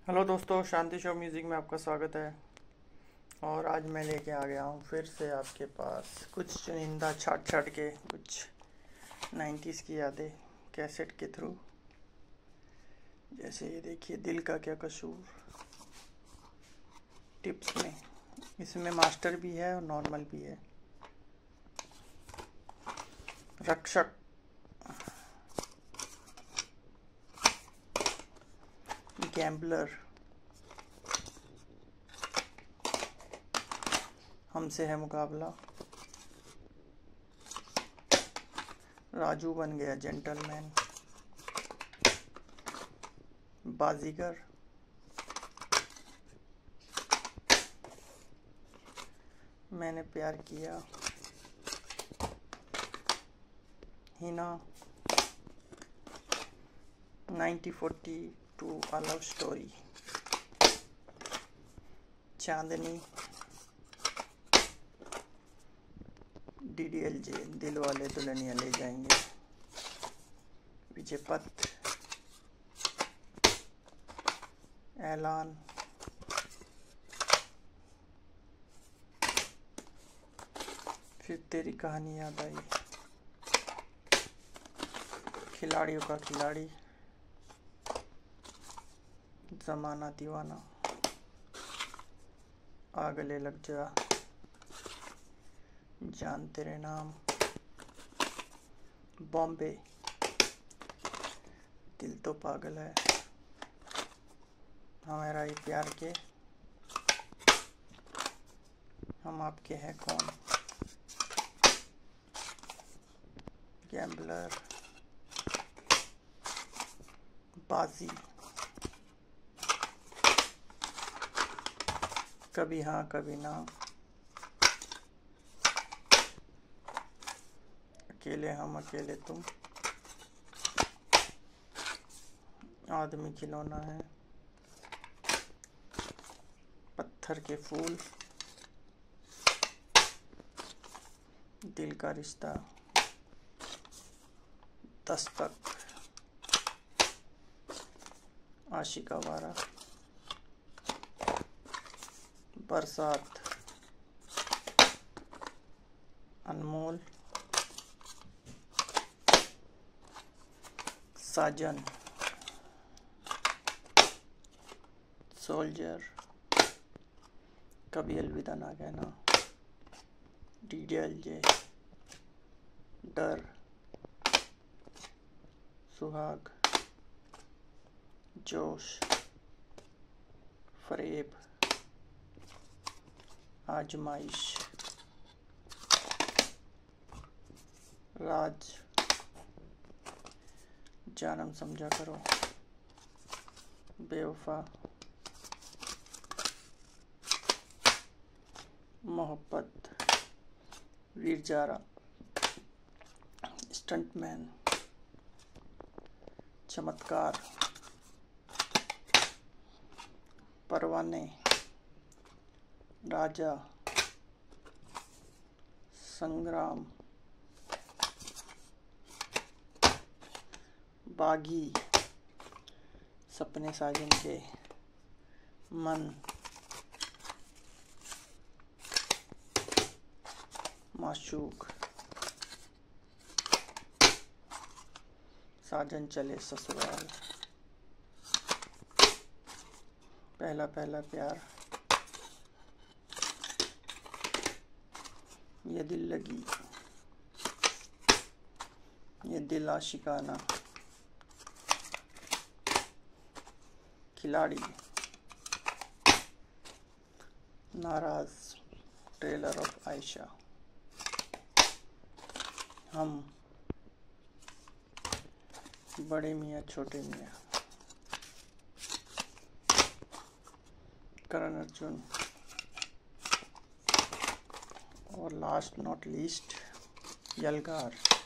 Hello दोस्तों, शांति show music में आपका स्वागत है। और आज मैं लेके आ गया हूँ फिर से आपके पास कुछ चुनिंदा छाट छाट के कुछ 90s की यादें कैसेट के थ्रू। जैसे ये देखिए, दिल का क्या कसूर टिप्स में, इसमें मास्टर भी है और नॉर्मल भी है। रक्षक, गैम्बलर, हमसे है मुकाबला, राजू बन गया gentleman, Baazigar, Maine Pyar Kiya, Hina, 1942 a love story, Chandni, DDLJ दिल वाले दुल्हनिया ले जाएंगे, विजयपथ, ऐलान, फिर तेरी कहानी याद आई, खिलाड़ियों का खिलाड़ी, जमाना दीवाना, आ गले लग जा, जान तेरे नाम, बॉम्बे, दिल तो पागल है, हमारा ही प्यार के, हम आपके हैं कौन, गैम्बलर, बाजी, कभी हाँ कभी ना, अकेले हम अकेले तुम, आदमी खिलौना है, पत्थर के फूल, दिल का रिश्ता, दस्तक, आशिका वारा, बरसात, अनमोल, साजन, सोल्जर, कभी अलविदा ना कहना, DDLJ, डर, सुहाग, जोश, फरेब, आजमाइश, राज, जानम समझा करो, बेवफा, मोहब्बत, वीर जारा, स्टंटमैन, चमत्कार, परवाने, राजा, संग्राम, बागी, सपने साजन के, मन, माशूक, साजन चले ससुराल, पहला पहला प्यार, ये दिल लगी, ये दिल आशिकाना, खिलाड़ी, नाराज, ट्रेलर ऑफ आयशा, हम, बड़े मियाँ छोटे मियाँ, करण अर्जुन, और लास्ट नॉट लीस्ट, यलगार।